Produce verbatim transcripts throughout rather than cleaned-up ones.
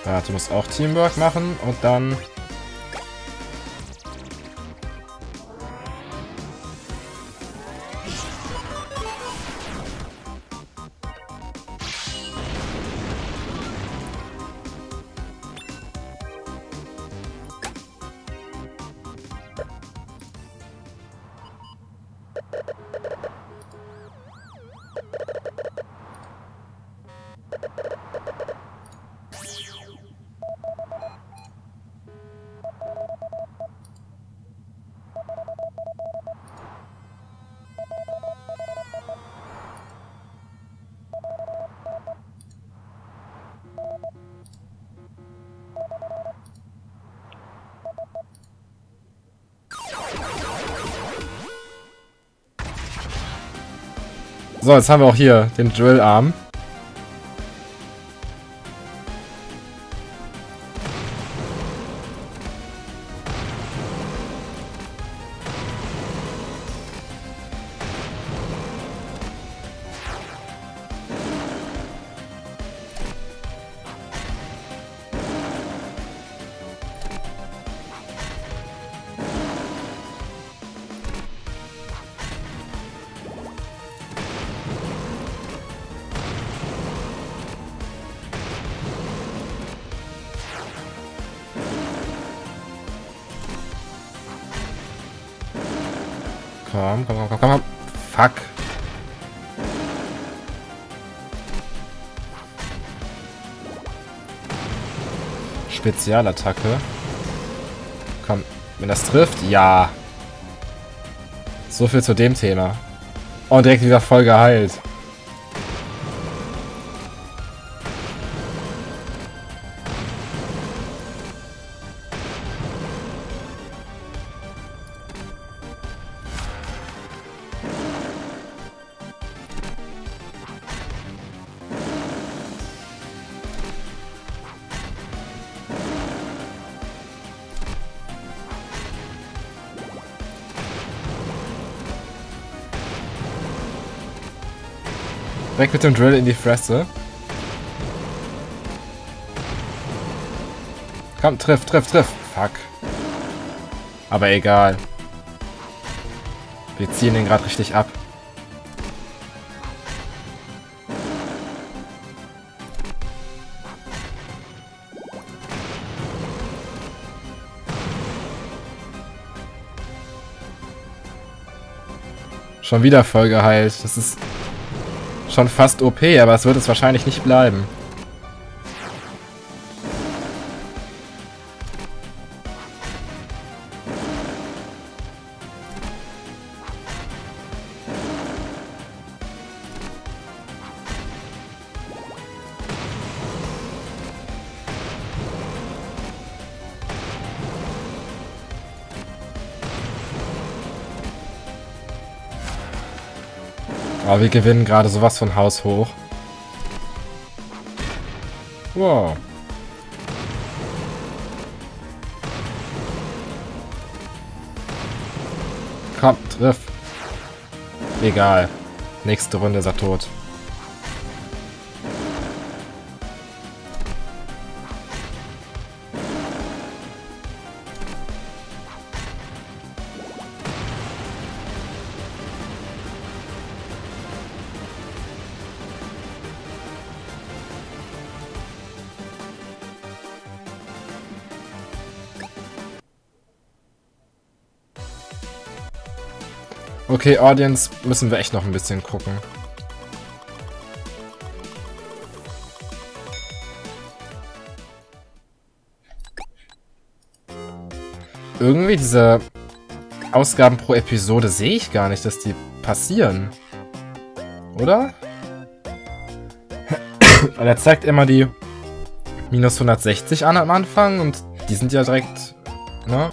Ja, du musst auch Teamwork machen und dann... So, jetzt haben wir auch hier den Drill-Arm. Komm, komm, komm, komm, komm. Fuck. Spezialattacke. Komm, wenn das trifft, ja. So viel zu dem Thema. Und direkt wieder voll geheilt. Weg mit dem Drill in die Fresse. Komm, triff, triff, triff. Fuck. Aber egal. Wir ziehen den gerade richtig ab. Schon wieder voll geheilt. Das ist schon fast O P, aber es wird es wahrscheinlich nicht bleiben. Aber wir gewinnen gerade sowas von Haus hoch. Wow. Komm, triff. Egal. Nächste Runde ist er tot. Okay, Audience müssen wir echt noch ein bisschen gucken. Irgendwie diese Ausgaben pro Episode sehe ich gar nicht, dass die passieren. Oder? Weil er zeigt immer die minus hundertsechzig an am Anfang und die sind ja direkt, ne?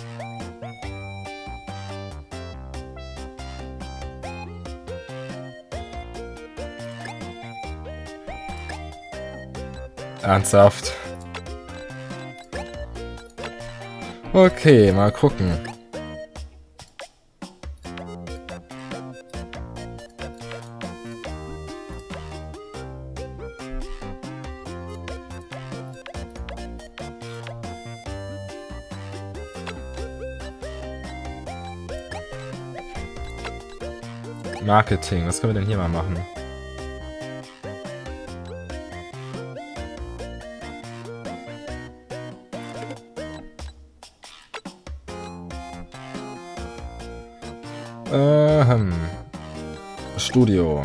Ernsthaft. Okay, mal gucken. Marketing. Was können wir denn hier mal machen? Ähm. Studio.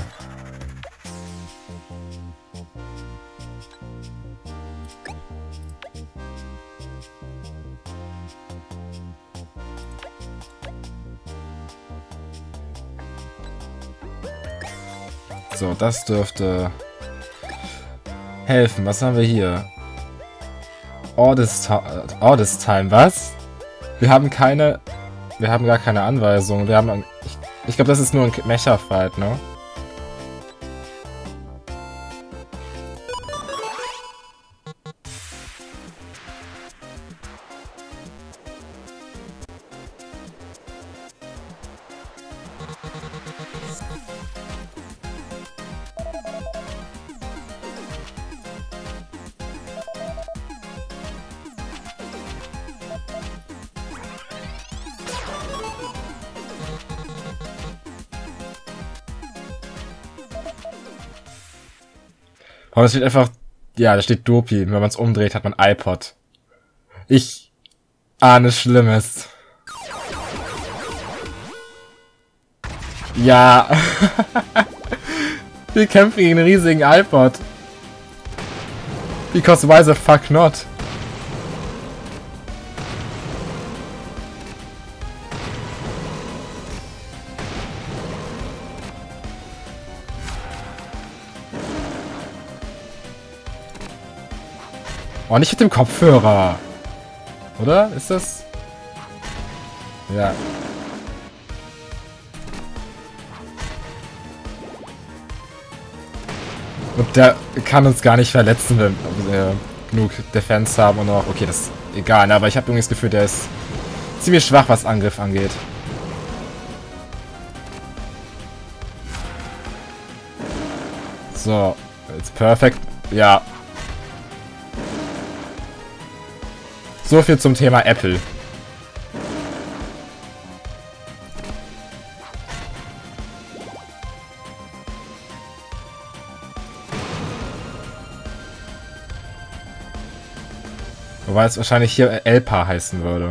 So, das dürfte helfen. Was haben wir hier? Ordis Time, was? Wir haben keine... Wir haben gar keine Anweisung. Wir haben... Ich, ich glaube, das ist nur ein Mecha-Fight, ne? Aber da steht einfach, ja, da steht Dopi. Wenn man es umdreht, hat man iPod. Ich ahne Schlimmes. Ja. Wir kämpfen gegen einen riesigen iPod. Because why the fuck not? Oh, nicht mit dem Kopfhörer. Oder? Ist das... Ja. Und der kann uns gar nicht verletzen, wenn wir genug Defense haben und auch... Okay, das ist egal, aber ich habe irgendwie das Gefühl, der ist ziemlich schwach, was Angriff angeht. So, jetzt perfekt. Ja. So viel zum Thema Apple. Wobei es wahrscheinlich hier Elpa heißen würde.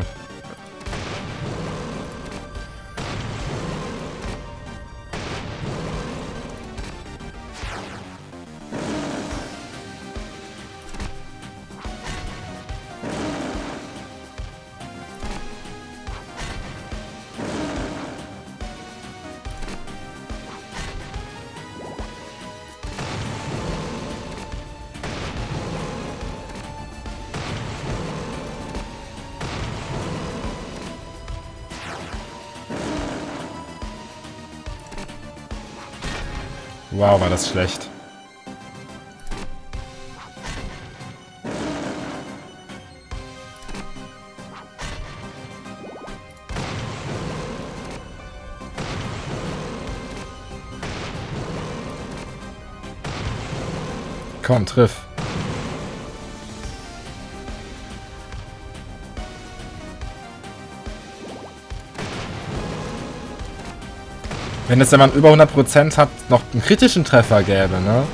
Wow, war das schlecht. Komm, triff. Wenn es, wenn man über hundert Prozent hat, noch einen kritischen Treffer gäbe, ne?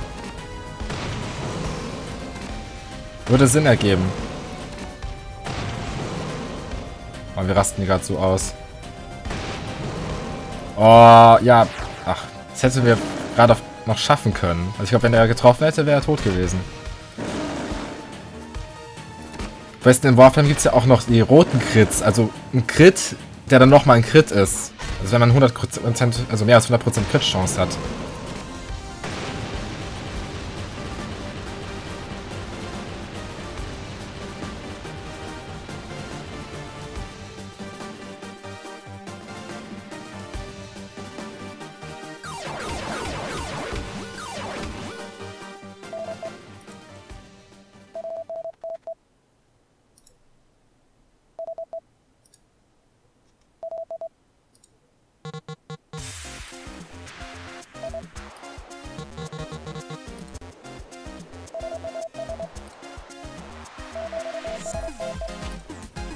Würde Sinn ergeben. Oh, wir rasten hier gerade so aus. Oh, ja. Ach, das hätten wir gerade noch schaffen können. Also ich glaube, wenn er getroffen hätte, wäre er tot gewesen. Weißt du, in Warframe gibt es ja auch noch die roten Crits. Also ein Crit, der dann nochmal ein Crit ist. Also wenn man hundert Prozent, also mehr als hundert Prozent Crit-Chance hat.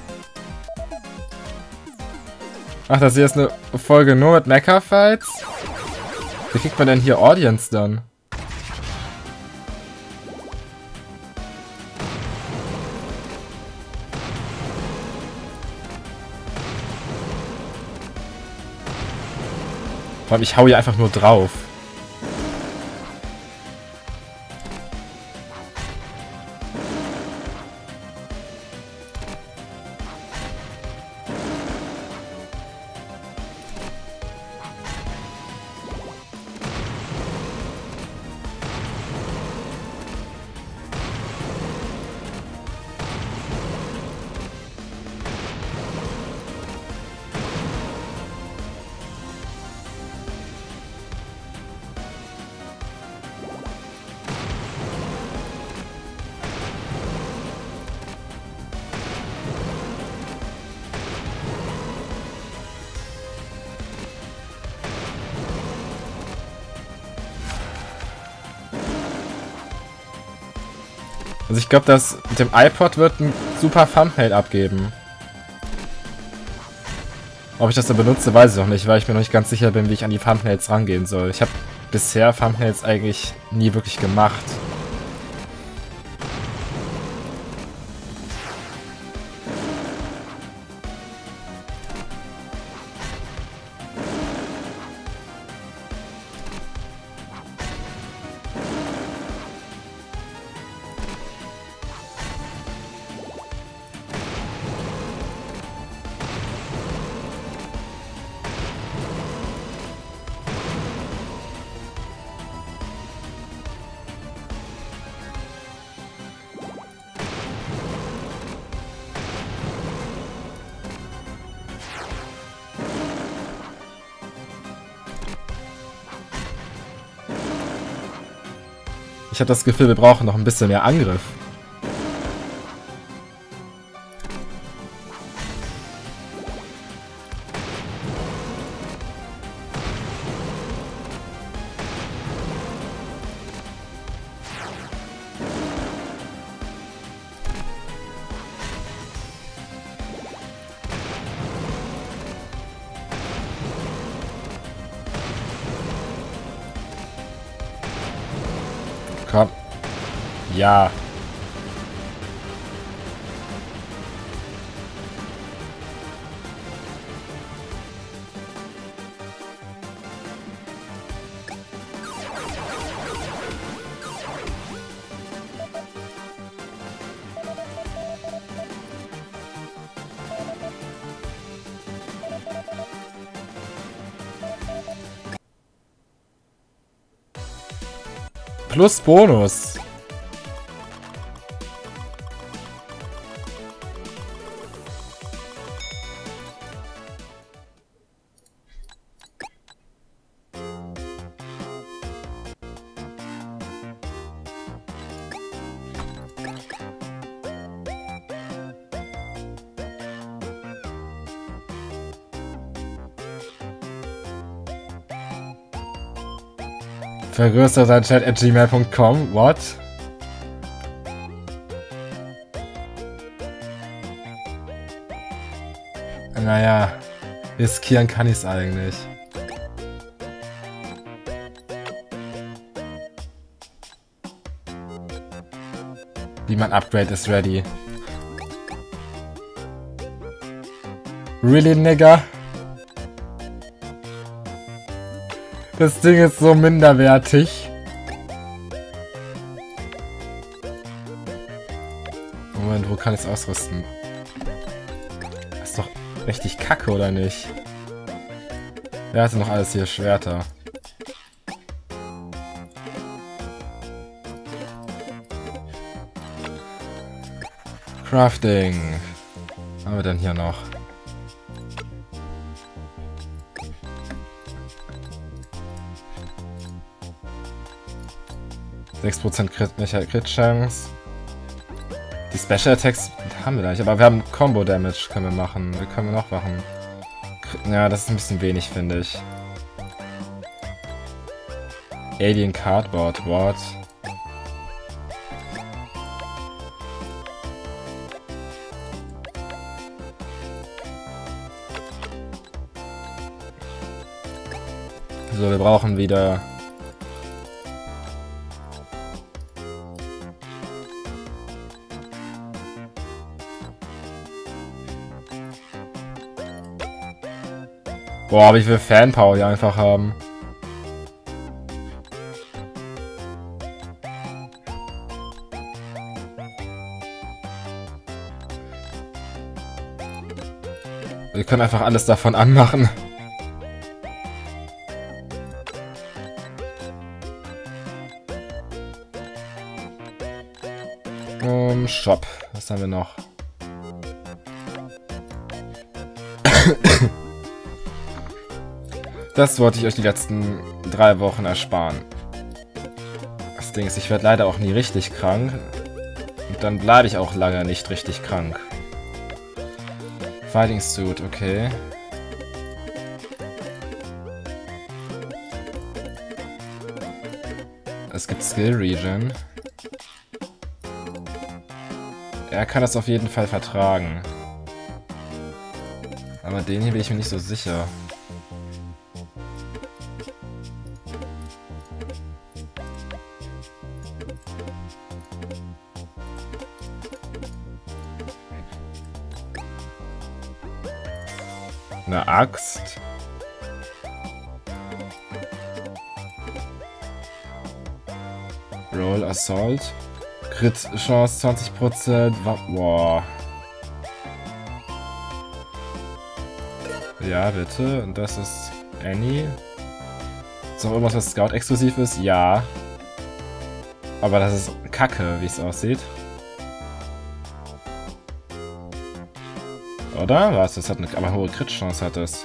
Ach, das hier ist eine Folge nur mit Mecha-Fights? Wie kriegt man denn hier Audience dann? Vor allem, ich hau hier einfach nur drauf. Also ich glaube, das mit dem iPod wird ein super Thumbnail abgeben. Ob ich das dann benutze, weiß ich noch nicht, weil ich mir noch nicht ganz sicher bin, wie ich an die Thumbnails rangehen soll. Ich habe bisher Thumbnails eigentlich nie wirklich gemacht. Ich habe das Gefühl, wir brauchen noch ein bisschen mehr Angriff. Komm. Ja. Plus Bonus. Vergrößert dein Chat at gmail punkt com. What? Naja, riskieren kann ich es eigentlich. Wie mein Upgrade ist ready. Really, nigga? Das Ding ist so minderwertig. Moment, wo kann ich es ausrüsten? Das ist doch richtig kacke, oder nicht? Wer hatte noch alles hier? Schwerter. Crafting. Was haben wir denn hier noch? sechs Prozent Crit-Chance. Die Special Attacks haben wir da nicht, aber wir haben Combo Damage, können wir machen. Wir können wir noch machen. Ja, das ist ein bisschen wenig, finde ich. Alien Cardboard, what? So, wir brauchen wieder... Boah, wie viel Fanpower wir einfach haben. Wir können einfach alles davon anmachen. Um, Shop. Was haben wir noch? Das wollte ich euch die letzten drei Wochen ersparen. Das Ding ist, ich werde leider auch nie richtig krank. Und dann bleibe ich auch lange nicht richtig krank. Fighting Suit, okay. Es gibt Skill Regen. Er kann das auf jeden Fall vertragen. Aber den hier bin ich mir nicht so sicher. Eine Axt. Roll Assault. Crit Chance zwanzig Prozent. Boah. Ja, bitte. Und das ist Annie. Ist noch irgendwas, was Scout exklusiv ist? Ja. Aber das ist Kacke, wie es aussieht. Oder? Was? Das hat eine aber hohe Crit-Chance hat es.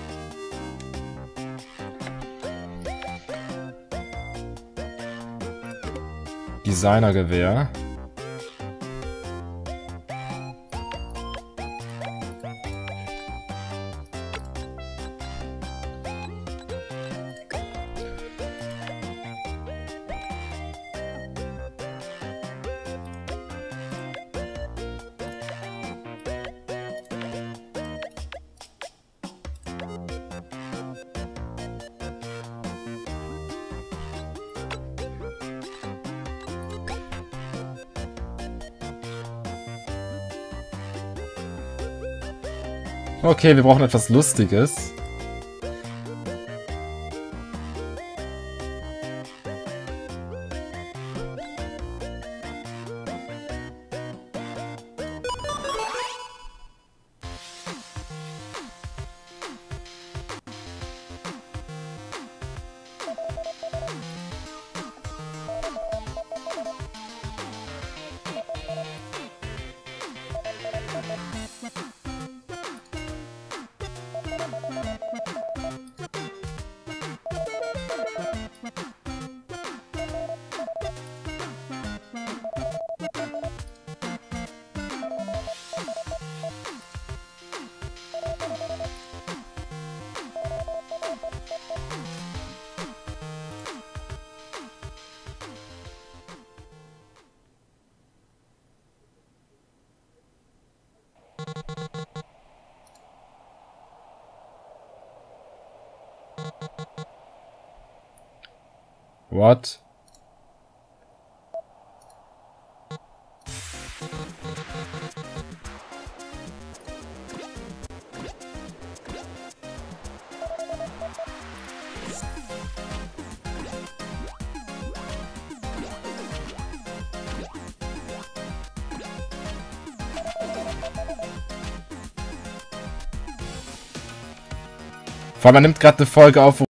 Designergewehr. Okay, wir brauchen etwas Lustiges. What? Vor allem, man nimmt gerade eine Folge auf, wo